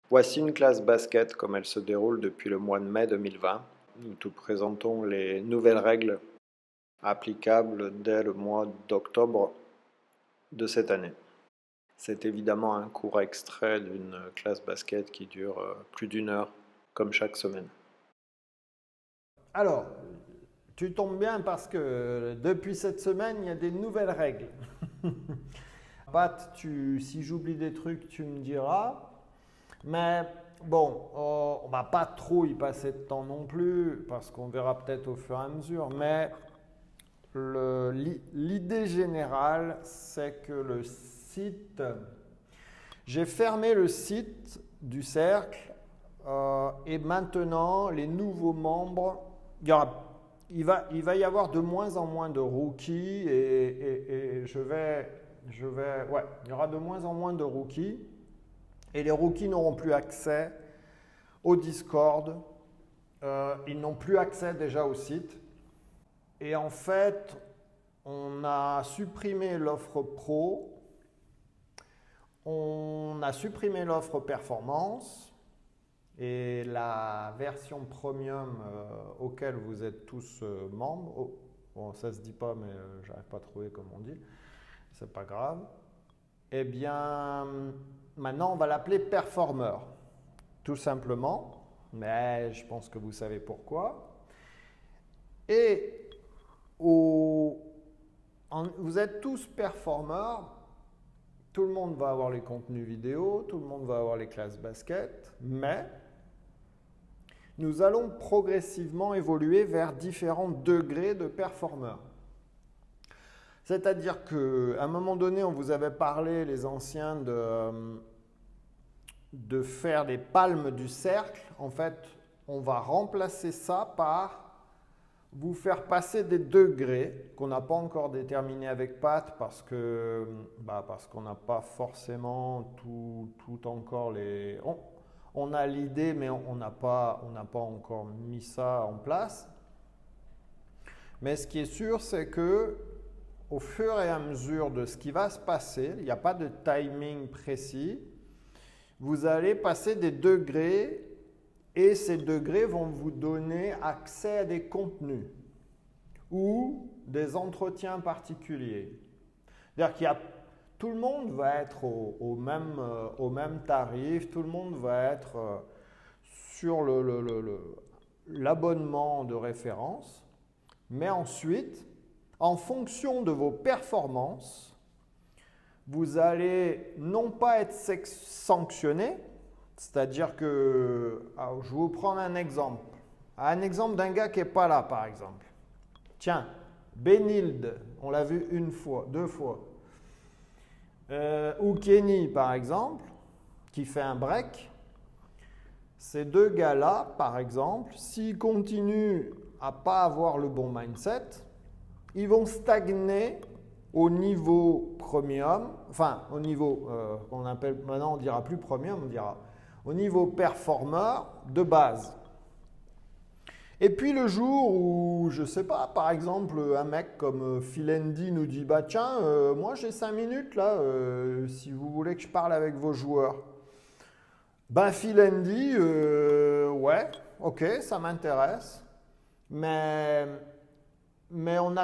Voici une classe basket comme elle se déroule depuis le mois de mai 2020. Nous te présentons les nouvelles règles applicables dès le mois d'octobre de cette année. C'est évidemment un court extrait d'une classe basket qui dure plus d'une heure, comme chaque semaine. Alors, tu tombes bien parce que depuis cette semaine, il y a des nouvelles règles. Pat, si j'oublie des trucs, tu me diras. Mais bon, on va pas trop y passer de temps non plus parce qu'on verra peut-être au fur et à mesure. Mais l'idée générale, c'est que le site, j'ai fermé le site du cercle et maintenant les nouveaux membres, il va y avoir de moins en moins de rookies et ouais, il y aura de moins en moins de rookies et les rookies n'auront plus accès au Discord, ils n'ont plus accès déjà au site. Et en fait, on a supprimé l'offre pro, on a supprimé l'offre performance et la version premium auquel vous êtes tous membres. Oh, bon, ça se dit pas, mais j'arrive pas à trouver comme on dit. C'est pas grave. Eh bien, maintenant, on va l'appeler Performer, tout simplement. Mais je pense que vous savez pourquoi. Et vous êtes tous performeurs, tout le monde va avoir les contenus vidéo, tout le monde va avoir les classes basket, mais nous allons progressivement évoluer vers différents degrés de performeurs. C'est-à-dire qu'à un moment donné, on vous avait parlé, les anciens, de faire des palmes du cercle. En fait, on va remplacer ça par vous faire passer des degrés qu'on n'a pas encore déterminés avec Pat parce qu'on n'a pas forcément tout encore les... On a l'idée, mais on n'a pas encore mis ça en place. Mais ce qui est sûr, c'est que au fur et à mesure de ce qui va se passer, il n'y a pas de timing précis, vous allez passer des degrés et ces degrés vont vous donner accès à des contenus ou des entretiens particuliers. C'est-à-dire que tout le monde va être au même tarif, tout le monde va être sur l'abonnement de référence, mais ensuite, en fonction de vos performances, vous allez non pas être sanctionné, c'est-à-dire que, alors je vais vous prendre un exemple d'un gars qui n'est pas là par exemple. Tiens, Benilde, on l'a vu une fois, deux fois. Ou Kenny par exemple, qui fait un break. Ces deux gars-là, par exemple, s'ils continuent à ne pas avoir le bon mindset, ils vont stagner au niveau premium, enfin au niveau qu'on appelle, maintenant on dira plus premium, on dira au niveau performeur de base. Et puis le jour où, je ne sais pas, par exemple, un mec comme Phil Andy nous dit « Bah tiens, moi j'ai 5 minutes là, si vous voulez que je parle avec vos joueurs. » Ben Phil Andy, ouais, ok, ça m'intéresse, mais on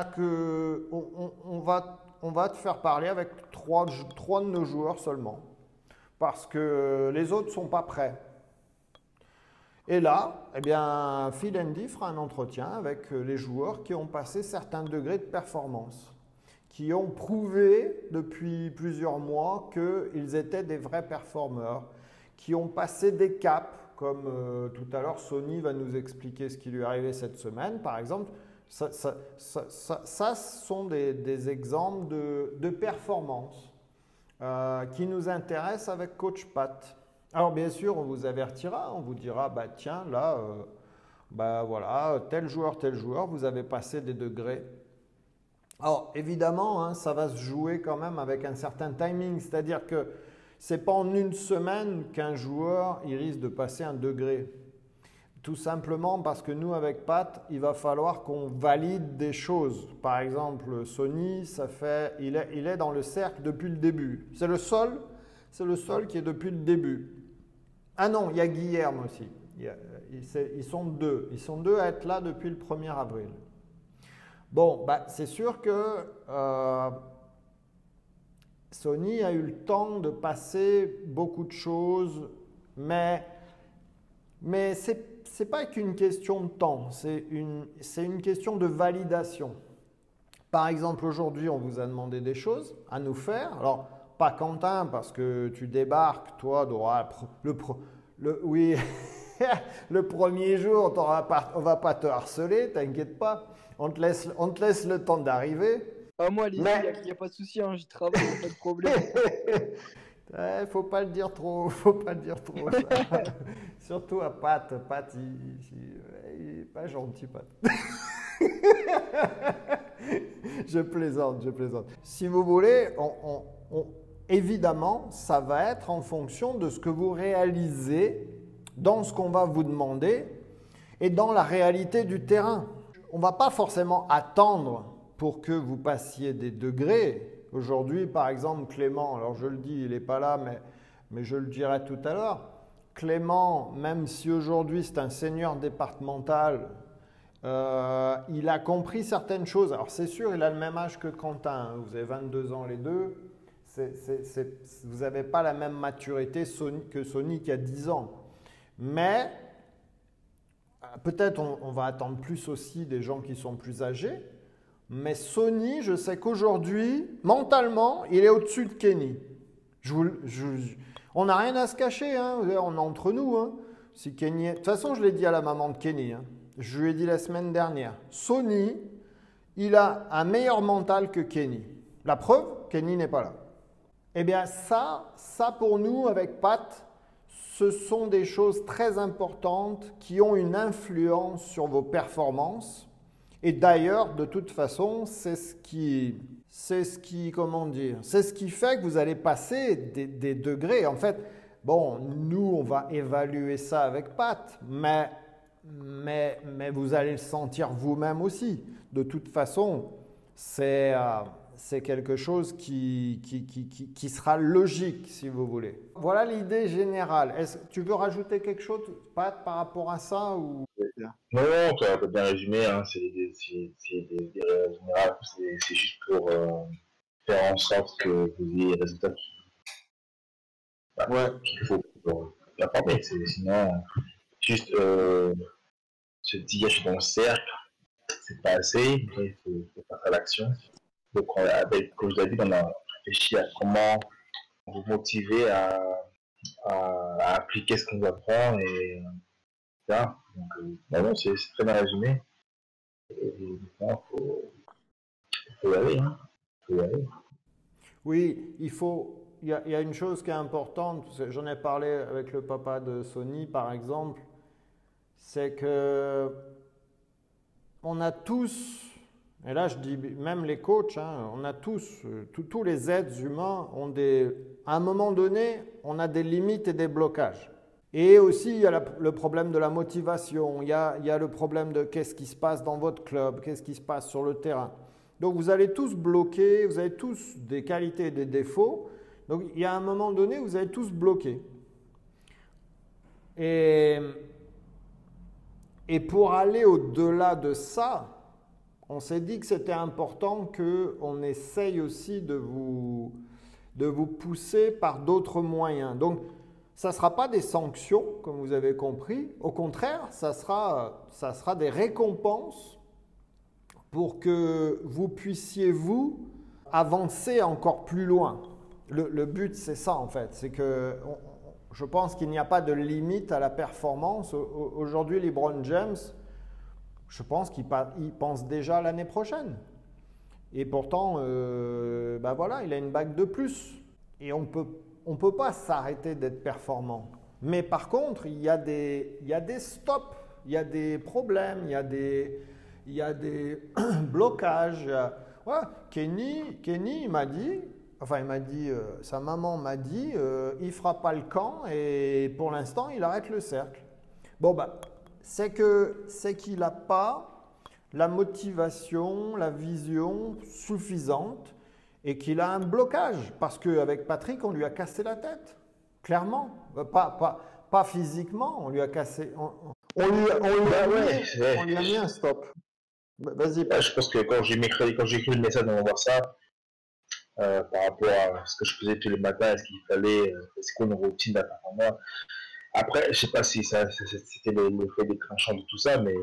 va te faire parler avec trois de nos joueurs seulement, parce que les autres ne sont pas prêts. Et là, eh bien, Phil Andy fera un entretien avec les joueurs qui ont passé certains degrés de performance, qui ont prouvé depuis plusieurs mois qu'ils étaient des vrais performeurs, qui ont passé des caps, comme tout à l'heure Sony va nous expliquer ce qui lui est arrivé cette semaine, par exemple. Ça sont des exemples de performance qui nous intéressent avec Coach Pat. Alors bien sûr, on vous avertira, on vous dira, bah tiens, là, voilà, tel joueur, vous avez passé des degrés. Alors évidemment, hein, ça va se jouer quand même avec un certain timing, c'est-à-dire que ce n'est pas en une semaine qu'un joueur il risque de passer un degré. Tout simplement parce que nous, avec Pat, il va falloir qu'on valide des choses. Par exemple, Sony, il est dans le cercle depuis le début. C'est le seul qui est depuis le début. Ah non, il y a Guilherme aussi. Ils sont deux. Ils sont deux à être là depuis le 1er avril. Bon, bah, c'est sûr que Sony a eu le temps de passer beaucoup de choses, mais ce n'est pas qu'une question de temps, c'est une question de validation. Par exemple, aujourd'hui, on vous a demandé des choses à nous faire. Alors, pas Quentin, parce que tu débarques, toi, oui, le premier jour, on ne va pas te harceler, t'inquiète pas. On te laisse le temps d'arriver. Ah, moi, allez-y, il n'y a pas de souci, hein, j'y travaille, il n'y a pas de problème. Faut pas le dire trop, faut pas le dire trop. Ça. Surtout à Pat. Pat, il est pas gentil, Pat. Je plaisante. Si vous voulez, évidemment, ça va être en fonction de ce que vous réalisez dans ce qu'on va vous demander et dans la réalité du terrain. On ne va pas forcément attendre pour que vous passiez des degrés. Aujourd'hui, par exemple, Clément, alors je le dis, il n'est pas là, mais je le dirai tout à l'heure. Clément, même si aujourd'hui c'est un senior départemental, il a compris certaines choses. Alors c'est sûr, il a le même âge que Quentin, hein. Vous avez 22 ans les deux. Vous n'avez pas la même maturité que Sony qui a 10 ans. Mais peut-être on va attendre plus aussi des gens qui sont plus âgés. Mais Sony, je sais qu'aujourd'hui, mentalement, il est au-dessus de Kenny. On n'a rien à se cacher, hein. On est entre nous. Hein. Si Kenny de toute façon, je l'ai dit à la maman de Kenny. Hein. Je lui ai dit la semaine dernière. Sony, il a un meilleur mental que Kenny. La preuve, Kenny n'est pas là. Eh bien, ça pour nous, avec Pat, ce sont des choses très importantes qui ont une influence sur vos performances. Et d'ailleurs, de toute façon, c'est ce qui fait que vous allez passer des degrés. En fait, bon, nous, on va évaluer ça avec Pat, mais vous allez le sentir vous-même aussi. De toute façon, c'est quelque chose qui sera logique, si vous voulez. Voilà l'idée générale. Tu veux rajouter quelque chose, Pat, par rapport à ça ou... Non, tu as bien résumé, hein, c'est des règles générales, c'est juste pour faire en sorte que vous ayez les résultats qu'il faut pour performer. Sinon, juste se dire je suis dans le cercle, c'est pas assez, il faut passer à l'action. Donc, comme je l'ai dit, on a réfléchi à comment vous motiver à appliquer ce qu'on vous apprend et etc. Donc, c'est très bien résumé. Et il faut y aller. Hein. Faut y aller. Oui, il y a une chose qui est importante, j'en ai parlé avec le papa de Sony par exemple, c'est que on a tous, et là je dis même les coachs, hein, on a tous les êtres humains à un moment donné, on a des limites et des blocages. Et aussi, il y a le problème de la motivation, il y a le problème de qu'est-ce qui se passe dans votre club, qu'est-ce qui se passe sur le terrain. Donc, vous allez tous bloquer, vous avez tous des qualités et des défauts. Donc, il y a un moment donné, vous allez tous bloquer. Et pour aller au-delà de ça, on s'est dit que c'était important qu'on essaye aussi de vous pousser par d'autres moyens. Donc, ça ne sera pas des sanctions, comme vous avez compris. Au contraire, ça sera des récompenses pour que vous puissiez, vous, avancer encore plus loin. Le but, c'est ça, en fait. C'est que je pense qu'il n'y a pas de limite à la performance. Aujourd'hui, LeBron James, je pense qu'il pense déjà à l'année prochaine. Et pourtant, voilà, il a une bague de plus. Et on peut pas s'arrêter d'être performant. Mais par contre, il y a des stops, il y a des problèmes, il y a des blocages. Ouais, Kenny m'a dit, sa maman m'a dit, il fera pas le camp et pour l'instant, il arrête le cercle. Bon, c'est qu'il n'a pas la motivation, la vision suffisante et qu'il a un pas physiquement, on lui a cassé. On lui a ouais, on lui a mis un stop. Vas-y, je pense que quand j'ai écrit le message dans mon WhatsApp, par rapport à ce que je faisais tous les matins, est-ce qu'il fallait, c'est quoi une routine d'appartement. Après, je sais pas si c'était le fait déclenchant de tout ça, mais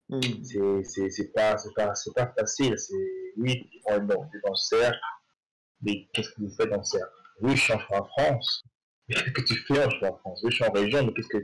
c'est pas facile. Oui, on est dans le cercle, mais qu'est-ce que vous faites dans le cercle? Oui, je suis en France. Mais qu'est-ce que tu fais en France? Oui, je suis en région, mais qu'est-ce que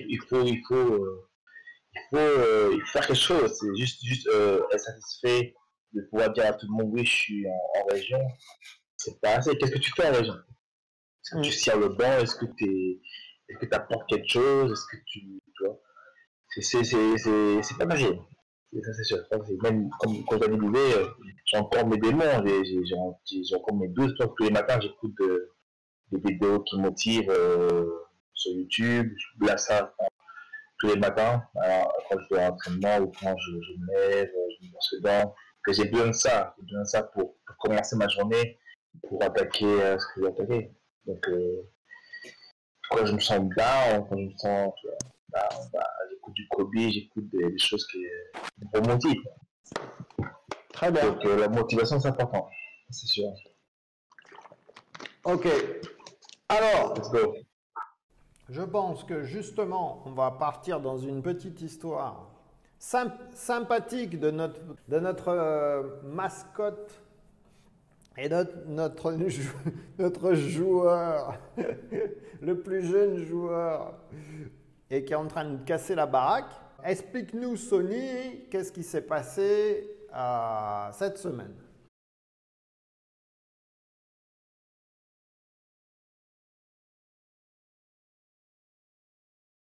il faut faire quelque chose. C'est juste être satisfait de pouvoir dire à tout le monde oui, je suis en région. C'est pas assez. Qu'est-ce que tu fais en région? Est-ce que tu sers le banc? Est-ce que tu apportes quelque chose? Est-ce que tu vois? C'est pas facile. Ça, c'est sûr. Même comme quand j'avais dit, j'ai encore mes démons, j'ai encore mes doutes. Tous les matins, j'écoute des vidéos qui motivent sur YouTube. Là, ça, tous les matins, quand je fais un entraînement ou quand je me lève, je me brosse les dents, que j'ai besoin de ça. J'ai besoin de ça pour commencer ma journée, pour attaquer ce que je veux attaquer. Donc, quand je me sens down, quand je me sens down, j'écoute du Kobe, j'écoute des choses qui me remotivent. très bien. Donc, la motivation, c'est important, c'est sûr. Ok. Alors, Let's go. je pense que justement, on va partir dans une petite histoire sympathique de notre mascotte et notre joueur, le plus jeune joueur, et qui est en train de casser la baraque. Explique-nous, Sony, qu'est-ce qui s'est passé cette semaine?